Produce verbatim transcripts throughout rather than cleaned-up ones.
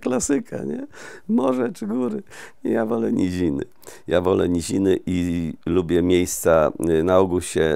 Klasyka, nie? Morze czy góry. Ja wolę niziny. Ja wolę niziny i lubię miejsca, na ogół się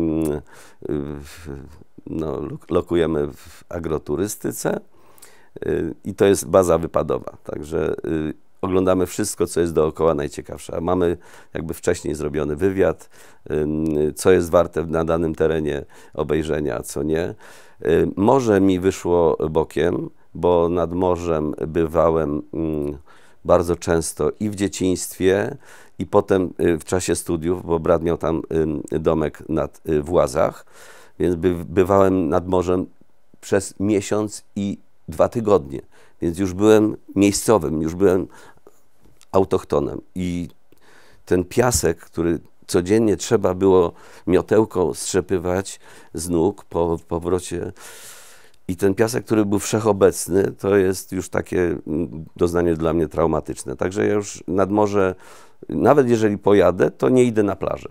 no, lokujemy w agroturystyce i to jest baza wypadowa, także oglądamy wszystko, co jest dookoła najciekawsze. A mamy jakby wcześniej zrobiony wywiad, co jest warte na danym terenie obejrzenia, a co nie. Morze mi wyszło bokiem, bo nad morzem bywałem bardzo często i w dzieciństwie, i potem w czasie studiów, bo brat miał tam domek nad, w Łazach, więc by, bywałem nad morzem przez miesiąc i dwa tygodnie. Więc już byłem miejscowym, już byłem autochtonem. I ten piasek, który codziennie trzeba było miotełką strzepywać z nóg po powrocie, i ten piasek, który był wszechobecny, to jest już takie doznanie dla mnie traumatyczne. Także ja już nad morze, nawet jeżeli pojadę, to nie idę na plażę.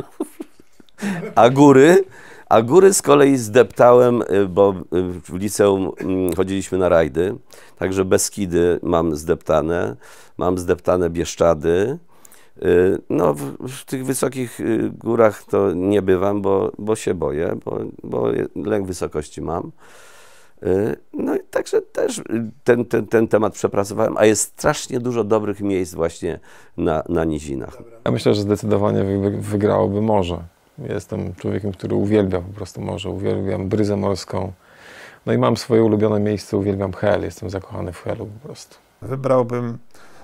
A góry, a góry z kolei zdeptałem, bo w liceum chodziliśmy na rajdy, także Beskidy mam zdeptane, mam zdeptane Bieszczady. No, w, w tych wysokich górach to nie bywam, bo, bo się boję, bo, bo lęk wysokości mam. No i także też ten, ten, ten temat przepracowałem, a jest strasznie dużo dobrych miejsc właśnie na, na nizinach. Ja myślę, że zdecydowanie wygrałoby morze. Jestem człowiekiem, który uwielbia po prostu morze, uwielbiam bryzę morską. No i mam swoje ulubione miejsce, uwielbiam Hel, jestem zakochany w Helu po prostu. Wybrałbym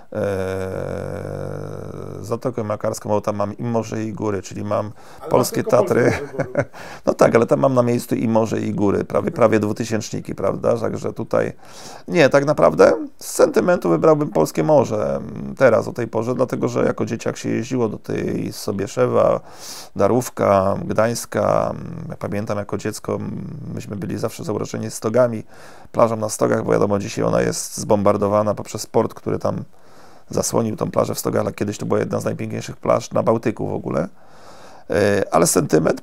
e, Zatokę Makarską, bo tam mam i morze, i góry, czyli mam ale polskie Tatry. No tak, ale tam mam na miejscu i morze, i góry, prawie, prawie dwutysięczniki, prawda? Także tutaj nie, tak naprawdę z sentymentu wybrałbym polskie morze teraz, o tej porze, dlatego że jako dzieciak się jeździło do tej Sobieszewa, Darówka, Gdańska. Ja pamiętam jako dziecko, myśmy byli zawsze zauroczeni stogami, plażą na Stogach, bo wiadomo, dzisiaj ona jest zbombardowana poprzez port, który tam zasłonił tą plażę w Stogalach. Kiedyś to była jedna z najpiękniejszych plaż na Bałtyku w ogóle. Ale sentyment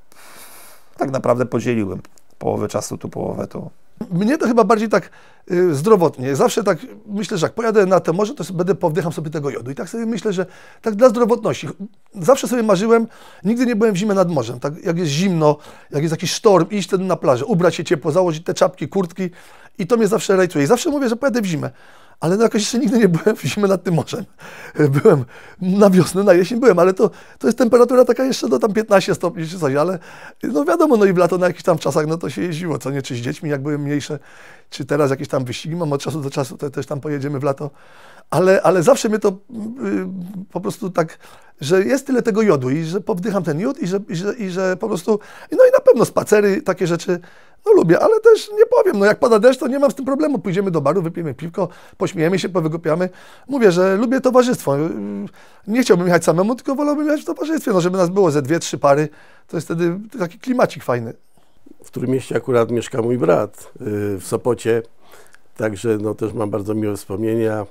tak naprawdę podzieliłem. Połowę czasu tu, połowę tu. Mnie to chyba bardziej tak y, zdrowotnie. Zawsze tak myślę, że jak pojadę na to morze, to sobie będę, powdycham sobie tego jodu. I tak sobie myślę, że tak dla zdrowotności. Zawsze sobie marzyłem, nigdy nie byłem w zimę nad morzem. Tak jak jest zimno, jak jest jakiś sztorm, iść wtedy na plażę, ubrać się ciepło, założyć te czapki, kurtki i to mnie zawsze rajcuje. I zawsze mówię, że pojadę w zimę. Ale no jakoś jeszcze nigdy nie byłem w zimę nad tym morzem. Byłem na wiosnę, na jesień byłem, ale to, to jest temperatura taka jeszcze do tam piętnaście stopni czy coś, ale no wiadomo, no i w lato na jakichś tam czasach, no to się jeździło, co nie, czy z dziećmi, jak były mniejsze, czy teraz jakieś tam wyścigi mam od czasu do czasu, to też tam pojedziemy w lato. Ale, ale zawsze mnie to y, po prostu tak, że jest tyle tego jodu i że powdycham ten jod i że, i że, i że po prostu, no i na pewno spacery, takie rzeczy, no lubię, ale też nie powiem, no jak pada deszcz, to nie mam z tym problemu, pójdziemy do baru, wypijemy piwko, pośmiejemy się, powygłupiamy. Mówię, że lubię towarzystwo, nie chciałbym jechać samemu, tylko wolałbym jechać w towarzystwie, no żeby nas było ze dwie, trzy pary, to jest wtedy taki klimacik fajny. W którym mieście akurat mieszka mój brat, w Sopocie, także no też mam bardzo miłe wspomnienia.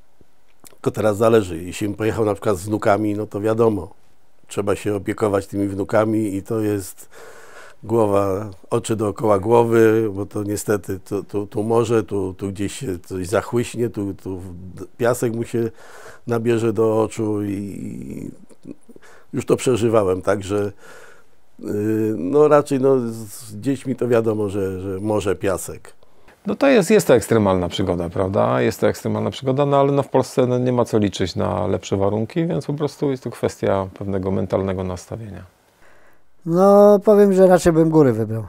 Tylko teraz zależy, jeśli bym pojechał na przykład z wnukami, no to wiadomo, trzeba się opiekować tymi wnukami i to jest głowa, oczy dookoła głowy, bo to niestety tu, tu, tu może, tu, tu gdzieś się coś zachłyśnie, tu, tu piasek mu się nabierze do oczu i już to przeżywałem, także no raczej no, z dziećmi to wiadomo, że, że morze, piasek. No to jest, jest to ekstremalna przygoda, prawda? Jest to ekstremalna przygoda, no ale no w Polsce no nie ma co liczyć na lepsze warunki, więc po prostu jest to kwestia pewnego mentalnego nastawienia. No powiem, że raczej bym góry wybrał.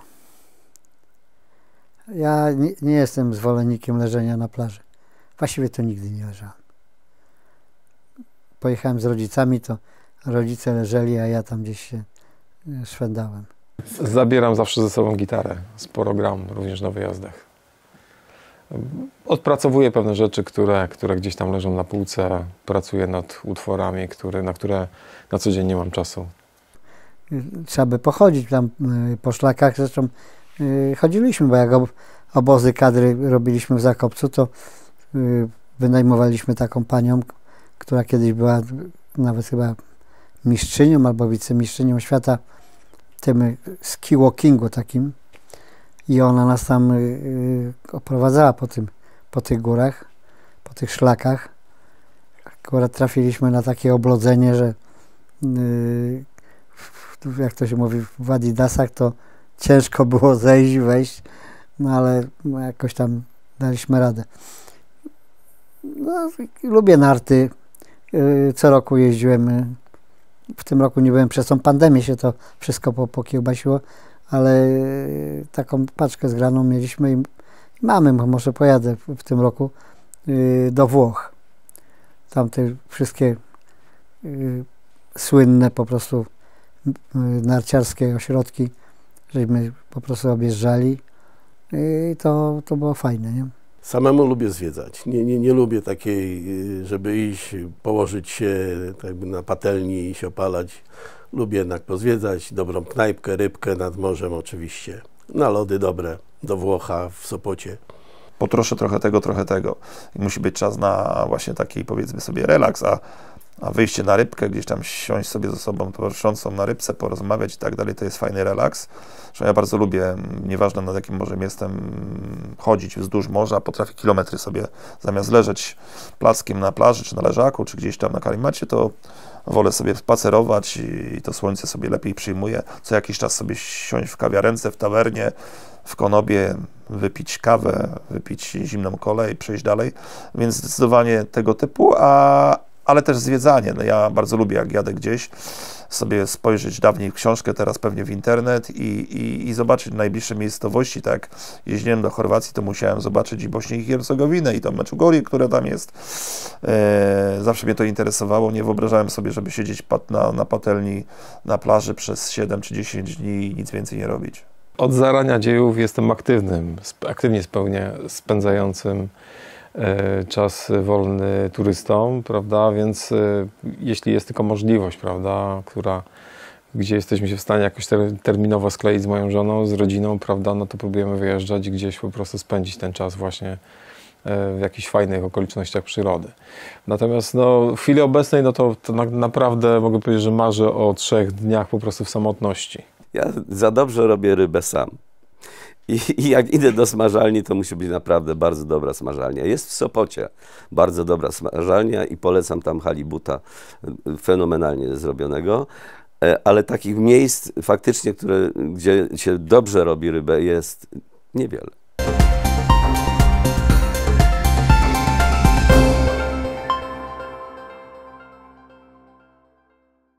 Ja nie, nie jestem zwolennikiem leżenia na plaży. Właściwie to nigdy nie leżałem. Pojechałem z rodzicami, to rodzice leżeli, a ja tam gdzieś się szwendałem. Zabieram zawsze ze sobą gitarę. Sporo gram, również na wyjazdach. Odpracowuję pewne rzeczy, które, które gdzieś tam leżą na półce. Pracuję nad utworami, które, na które na co dzień nie mam czasu. Trzeba by pochodzić tam po szlakach. Zresztą chodziliśmy, bo jak obozy kadry robiliśmy w Zakopcu, to wynajmowaliśmy taką panią, która kiedyś była nawet chyba mistrzynią albo wicemistrzynią świata w tym ski walkingu takim. I ona nas tam y, oprowadzała po tym, po tych górach, po tych szlakach. Akurat trafiliśmy na takie oblodzenie, że yy, jak to się mówi, w adidasach to ciężko było zejść, wejść, no ale jakoś tam daliśmy radę. No, lubię narty. Yy, co roku jeździłem. W tym roku nie byłem, przez tą pandemię się to wszystko po, pokiełbasiło, ale yy, taką paczkę zgraną mieliśmy i mamy, może pojadę w, w tym roku yy, do Włoch. Tam te wszystkie yy, słynne po prostu yy, narciarskie ośrodki, żeśmy po prostu objeżdżali i to, to było fajne, nie? Samemu lubię zwiedzać. Nie, nie, nie lubię takiej, żeby iść, położyć się tak jakby na patelni i się opalać. Lubię jednak pozwiedzać, dobrą knajpkę, rybkę nad morzem oczywiście. Na lody dobre, do Włocha, w Sopocie. Potroszę trochę tego, trochę tego. I musi być czas na właśnie taki, powiedzmy sobie, relaks, a, a wyjście na rybkę, gdzieś tam siąść sobie z osobą towarzyszącą na rybce, porozmawiać i tak dalej, to jest fajny relaks. Zresztą ja bardzo lubię, nieważne nad jakim morzem jestem, chodzić wzdłuż morza, potrafię kilometry sobie, zamiast leżeć plackiem na plaży, czy na leżaku, czy gdzieś tam na karimacie, to wolę sobie spacerować i to słońce sobie lepiej przyjmuję. Co jakiś czas sobie siąść w kawiarence, w tawernie, w Konobie, wypić kawę, wypić zimną kolę i przejść dalej. Więc zdecydowanie tego typu, a, ale też zwiedzanie. No ja bardzo lubię, jak jadę gdzieś, sobie spojrzeć dawniej w książkę, teraz pewnie w internet i, i, i zobaczyć najbliższe miejscowości. Tak jak jeździłem do Chorwacji, to musiałem zobaczyć i Bośnię i Hercegowinę, i tą Meczugorję, która tam jest. E, zawsze mnie to interesowało. Nie wyobrażałem sobie, żeby siedzieć pat, na, na patelni, na plaży przez siedem czy dziesięć dni i nic więcej nie robić. Od zarania dziejów jestem aktywnym, aktywnie spełnia, spędzającym e, czas wolny turystą, prawda, więc e, jeśli jest tylko możliwość, prawda, która, gdzie jesteśmy się w stanie jakoś ter, terminowo skleić z moją żoną, z rodziną, prawda, no to próbujemy wyjeżdżać i gdzieś po prostu spędzić ten czas właśnie e, w jakichś fajnych okolicznościach przyrody. Natomiast no, w chwili obecnej, no to, to na, naprawdę mogę powiedzieć, że marzę o trzech dniach po prostu w samotności. Ja za dobrze robię rybę sam. I, I jak idę do smażalni, to musi być naprawdę bardzo dobra smażalnia. Jest w Sopocie bardzo dobra smażalnia i polecam tam halibuta fenomenalnie zrobionego. Ale takich miejsc faktycznie, które, gdzie się dobrze robi rybę, jest niewiele.